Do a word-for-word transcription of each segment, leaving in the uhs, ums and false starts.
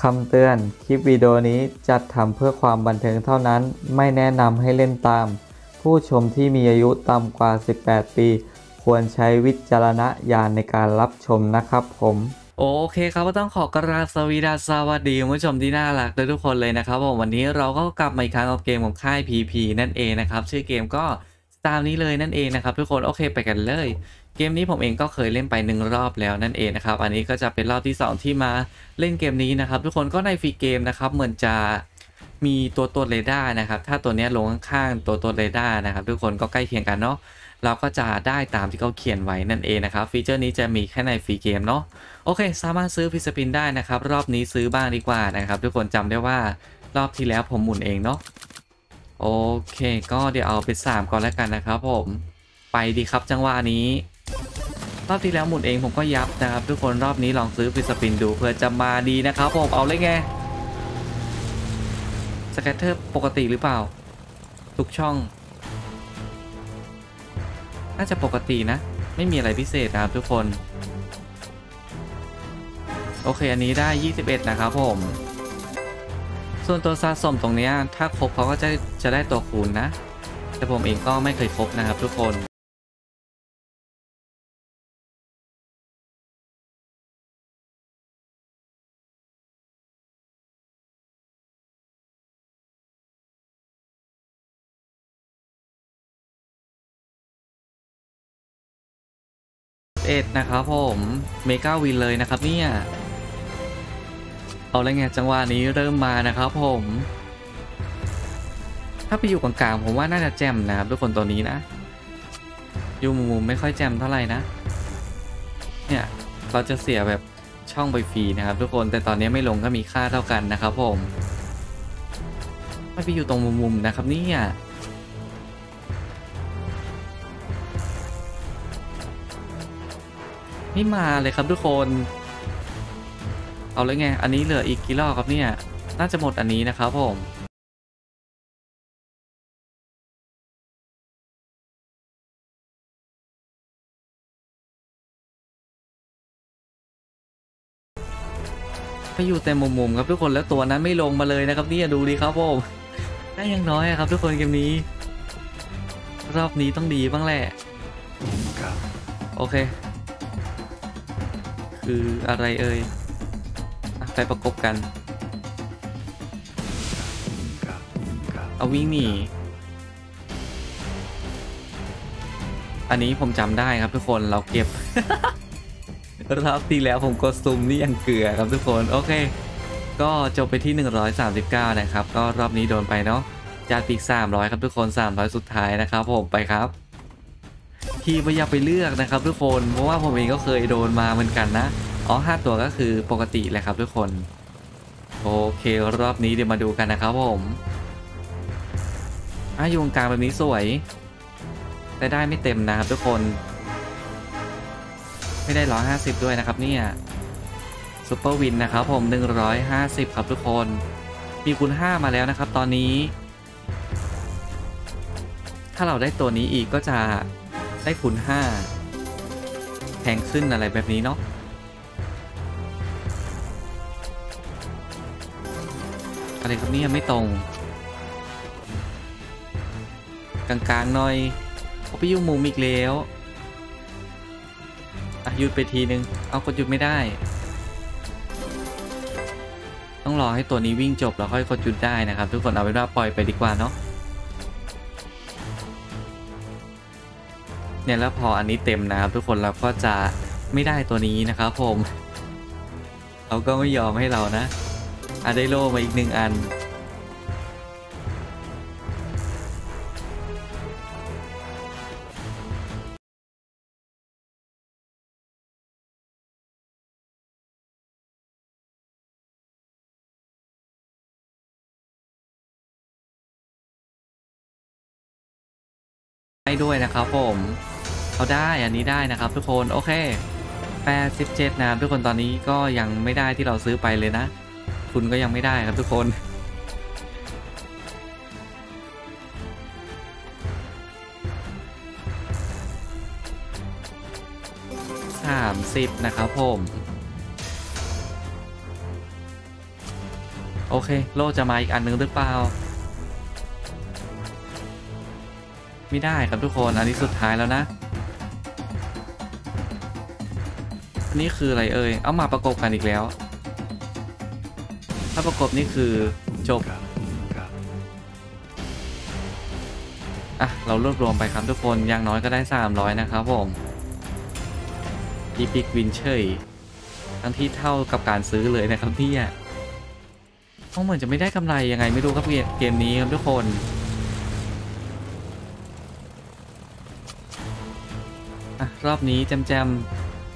คำเตือนคลิปวิดีโอนี้จัดทำเพื่อความบันเทิงเท่านั้นไม่แนะนำให้เล่นตามผู้ชมที่มีอายุต่ำกว่าสิบแปดปีควรใช้วิจารณญาณในการรับชมนะครับผมโอเคครับก็ต้องขอกราบสวีดัสสวัสดีคุณผู้ชมที่น่ารักทุกคนเลยนะครับผมวันนี้เราก็กลับมาอีกครั้งกับเกมของค่าย พี พี นั่นเองนะครับชื่อเกมก็ตามนี้เลยนั่นเองนะครับทุกคนโอเคไปกันเลยเกมนี้ผมเองก็เคยเล่นไปหนึ่งรอบแล้วนั่นเองนะครับอันนี้ก็จะเป็นรอบที่สองที่มาเล่นเกมนี้นะครับทุกคนก็ในฟรีเกมนะครับเหมือนจะมีตัวตรวจเรดาร์นะครับถ้าตัวนี้ลงข้างๆตัวตรวจเรดาร์นะครับทุกคนก็ใกล้เคียงกันเนาะเราก็จะได้ตามที่เขาเขียนไว้นั่นเองนะครับฟีเจอร์นี้จะมีแค่ในฟรีเกมเนาะโอเคสามารถซื้อฟิสปินได้นะครับรอบนี้ซื้อบ้างดีกว่านะครับทุกคนจำได้ว่ารอบที่แล้วผมหมุนเองเนาะโอเคก็เดี๋ยวเอาเป็นสามก่อนแล้วกันนะครับผมไปดีครับจังหวะนี้รอบที่แล้วหมุนเองผมก็ยับนะครับทุกคนรอบนี้ลองซื้อฟิสปินดูเพื่อจะมาดีนะครับผมเอาเลยไงสแกตเตอร์ปกติหรือเปล่าทุกช่องน่าจะปกตินะไม่มีอะไรพิเศษนะครับทุกคนโอเคอันนี้ได้ยี่สิบเอ็ดนะครับผมส่วนตัวสะสมตรงนี้ถ้าครบเขาก็จะจะได้ตัวคูณนะแต่ผมเองก็ไม่เคยครบนะครับทุกคนเอ็ดนะครับผมเมกาวินเลยนะครับเนี่ยเอาแล้วไงจังหวะนี้เริ่มมานะครับผมถ้าไปอยู่กลางๆผมว่าน่าจะแจ่มนะครับทุกคนตัวนี้นะอยู่มุมๆไม่ค่อยแจ่มเท่าไหร่นะเนี่ยเราจะเสียแบบช่องไปฟรีนะครับทุกคนแต่ตอนนี้ไม่ลงก็มีค่าเท่ากันนะครับผมไม่ไปอยู่ตรงมุมๆนะครับเนี่ยไม่มาเลยครับทุกคนเอาเลยไงอันนี้เหลืออีกกี่รอบครับเนี่ยน่าจะหมดอันนี้นะครับผมไปอยู่แต่มุมๆครับทุกคนแล้วตัวนั้นไม่ลงมาเลยนะครับนี่ดูดีครับผมได้ยังน้อยครับทุกคนเกมนี้รอบนี้ต้องดีบ้างแหละโอเคคืออะไรเอ่ยไปประกบกันเอาวิ่งหนีอันนี้ผมจำได้ครับทุกคนเราเก็บ รอบที่แล้วผมกดซุ่มนี่ยังเกลือครับทุกคนโอเคก็จบไปที่หนึ่งร้อยสามสิบเก้านะครับก็รอบนี้โดนไปเนาะจากปีกสามร้อยครับทุกคนสามร้อยสุดท้ายนะครับผมไปครับทีไม่อยากไปเลือกนะครับทุกคนเพราะว่าผมเองก็เคยโดนมาเหมือนกันนะอ๋อห้าตัวก็คือปกติเลยครับทุกคนโอเครอบนี้เดี๋ยวมาดูกันนะครับผมอ่ะอยู่กลางแบบนี้สวยแต่ได้ไม่เต็มนะครับทุกคนไม่ได้ร้อยห้าสิบด้วยนะครับเนี่ยซูเปอร์วินนะครับผมหนึ่งร้อยห้าสิบครับทุกคนมีคูณห้ามาแล้วนะครับตอนนี้ถ้าเราได้ตัวนี้อีกก็จะได้คูณห้าแพงขึ้นอะไรแบบนี้เนาะอะไรครับเนี่ยไม่ตรงกลางๆหน่อยเขาไปยุ่งมุมอีกแล้วอ่ะหยุดไปทีนึงเอากดหยุดไม่ได้ต้องรอให้ตัวนี้วิ่งจบแล้วค่อยกดหยุดได้นะครับทุกคนเอาเป็นว่าปล่อยไปดีกว่าเนาะเนี่ยแล้วพออันนี้เต็มนะครับทุกคนเราก็จะไม่ได้ตัวนี้นะครับผมเขาก็ไม่ยอมให้เรานะอ่ะได้โล่มาอีกหนึ่งอันได้ด้วยนะครับผมเขาได้อันนี้ได้นะครับทุกคนโอเคแปดสิบเจ็ดนะครับทุกคนตอนนี้ก็ยังไม่ได้ที่เราซื้อไปเลยนะคุณก็ยังไม่ได้ครับทุกคนสามสิบนะครับผมโอเคโล่จะมาอีกอันนึงหรือเปล่าไม่ได้ครับทุกคนอันนี้สุดท้ายแล้วนะอันนี้คืออะไรเอ่ยเอามาประกบกันอีกแล้วถ้าประกบนี่คือจบอ่ะเรารวบรวมไปครับทุกคนอย่างน้อยก็ได้สามร้อยนะครับผมอีพิกวินเชยทั้งที่เท่ากับการซื้อเลยนะครับที่อ่ะต้องเหมือนจะไม่ได้กำไรยังไงไม่รู้ครับเกมนี้ครับทุกคนอ่ะรอบนี้แจมๆ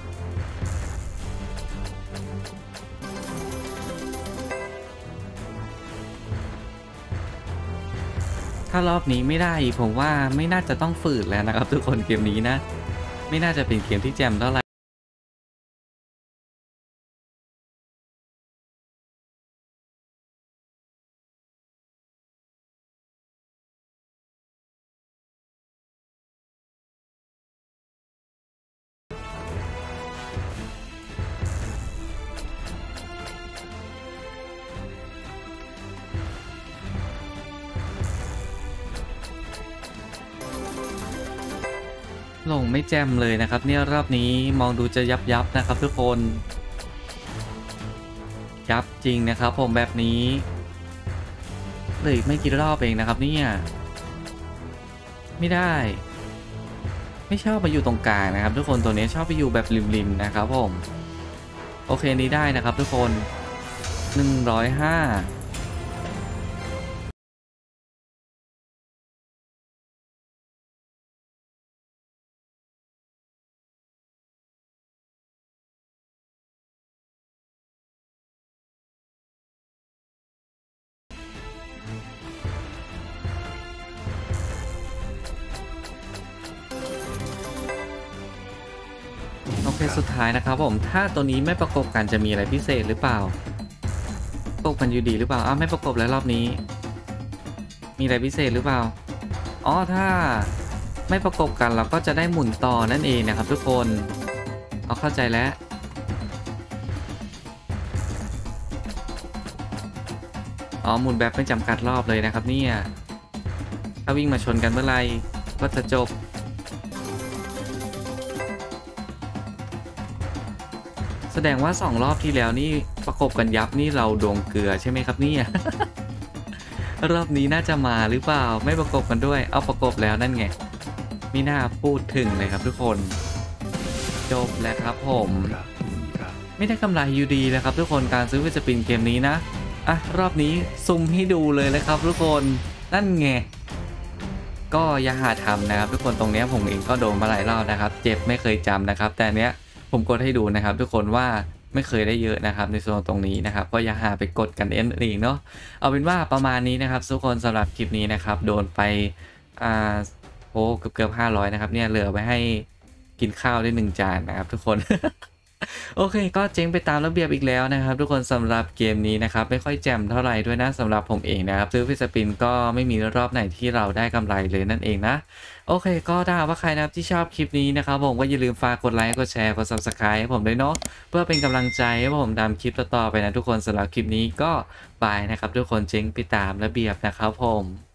ถ้ารอบนี้ไม่ได้ผมว่าไม่น่าจะต้องฝืนแล้วนะครับทุกคนเกมนี้นะไม่น่าจะเป็นเกมที่แจมเท่าไหร่ลงไม่แจมเลยนะครับเนี่ยรอบนี้มองดูจะยับยับนะครับทุกคนยับจริงนะครับผมแบบนี้เลยไม่กี่รอบเองนะครับเนี่ยไม่ได้ไม่ชอบมาอยู่ตรงกลางนะครับทุกคนตัวนี้ชอบไปอยู่แบบริมๆนะครับผมโอเคนี้ได้นะครับทุกคนหนึ่งร้อยห้าโอเคสุดท้ายนะครับผมถ้าตัวนี้ไม่ประกบกันจะมีอะไรพิเศษหรือเปล่าประกบกันอยู่ดีหรือเปล่าอ้าวไม่ประกบแล้วรอบนี้มีอะไรพิเศษหรือเปล่าอ๋อถ้าไม่ประกบกันเราก็จะได้หมุนต่อนั่นเองนะครับทุกคนเอาเข้าใจแล้วอ๋อหมุนแบบไม่จำกัดรอบเลยนะครับเนี่ยถ้าวิ่งมาชนกันเมื่อไรก็จะจบแสดงว่าสองรอบที่แล้วนี่ประกบกันยับนี่เราดวงเกลือใช่ไหมครับเนี่ย รอบนี้น่าจะมาหรือเปล่าไม่ประกบกันด้วยเอาประกบแล้วนั่นไงไม่น่าพูดถึงเลยครับทุกคนจบแล้วครับผมไม่ได้กำไรอยู่ดีนะครับทุกคนการซื้อวิสปินเกมนี้นะอ่ะรอบนี้ซุ่มให้ดูเลยนะครับทุกคนนั่นไงก็อย่าหาทำนะครับทุกคนตรงนี้ผมเองก็โดนมาหลายรอบนะครับเจ็บไม่เคยจำนะครับแต่เนี้ยผมกดให้ดูนะครับทุกคนว่าไม่เคยได้เยอะนะครับในส่วนตรงนี้นะครับก็อย่าหาไปกดกันเองเองเนาะเอาเป็นว่าประมาณนี้นะครับทุกคนสำหรับคลิปนี้นะครับโดนไปอ่าโอ้เกือบเกือบห้าร้อยนะครับเนี่ยเหลือไปให้กินข้าวได้หนึ่งจานนะครับทุกคน โอเคก็เจ๊งไปตามระเบียบอีกแล้วนะครับทุกคนสำหรับเกมนี้นะครับไม่ค่อยแจ่มเท่าไหร่ด้วยนะสำหรับผมเองนะครับซื้อฟิสปินก็ไม่มีรอบไหนที่เราได้กำไรเลยนั่นเองนะโอเคก็ถ้าว่าใครนะครับที่ชอบคลิปนี้นะครับผมก็อย่าลืมฝากกดไลค์กดแชร์กด ซับสไครบ์ ให้ผมด้วยเนาะเพื่อเป็นกำลังใจให้ผมทำคลิปต่อๆไปนะทุกคนสำหรับคลิปนี้ก็บายนะครับทุกคนเจ๊งไปตามระเบียบนะครับผม